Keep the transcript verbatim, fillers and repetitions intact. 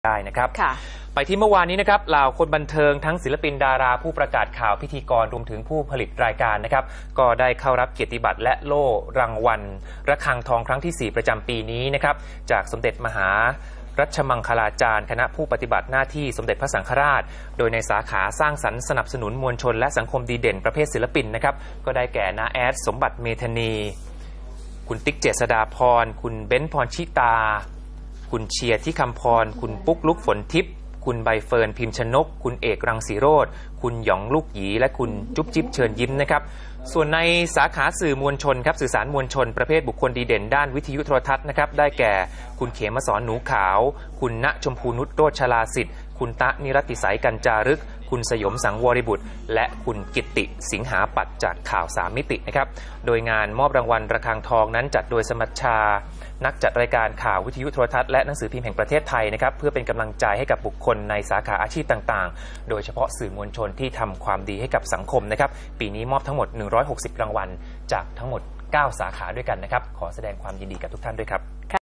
ได้นะครับไปที่เมื่อวานนี้นะครับเหล่าคนบันเทิงทั้งศิลปินดาราผู้ประกาศข่าวพิธีกรรวมถึงผู้ผลิตรายการนะครับก็ได้เข้ารับเกียรติบัตรและโล่รางวัลระฆังทองครั้งที่สี่ประจำปีนี้นะครับจากสมเด็จมหารัชมังคลาจารย์คณะผู้ปฏิบัติหน้าที่สมเด็จพระสังฆราชโดยในสาขาสร้างสรรค์สนับสนุนมวลชนและสังคมดีเด่นประเภทศิลปินนะครับก็ได้แก่น้าแอดสมบัติเมธานีคุณติ๊กเจษฎาพรคุณเบ้นพรชิตาคุณเชียร์ที่คำพรคุณปุ๊กลุกฝนทิพย์คุณใบเฟิร์นพิมพ์ชนกคุณเอกรังสีโรจน์คุณหยองลูกหยีและคุณจุ๊บจิ๊บเชิญยิ้มนะครับส่วนในสาขาสื่อมวลชนครับสื่อสารมวลชนประเภทบุคคลดีเด่นด้านวิทยุโทรทัศน์นะครับได้แก่คุณเขมสอนหนูขาวคุณณชมพูนุชโรจน์ชลาสิทธิ์คุณตะนิรติสัยกัญจารึกคุณสยมสังวริบุตรและคุณกิตติสิงหาปัตจากข่าวสามมิตินะครับโดยงานมอบรางวัลระฆังทองนั้นจัดโดยสมัชชานักจัดรายการข่าววิทยุโทรทัศน์และหนังสือพิมพ์แห่งประเทศไทยนะครับเพื่อเป็นกำลังใจให้กับบุคคลในสาขาอาชีพต่างๆโดยเฉพาะสื่อมวลชนที่ทำความดีให้กับสังคมนะครับปีนี้มอบทั้งหมดหนึ่งร้อยหกสิบรางวัลจากทั้งหมดเก้าสาขาด้วยกันนะครับขอแสดงความยินดีกับทุกท่านด้วยครับ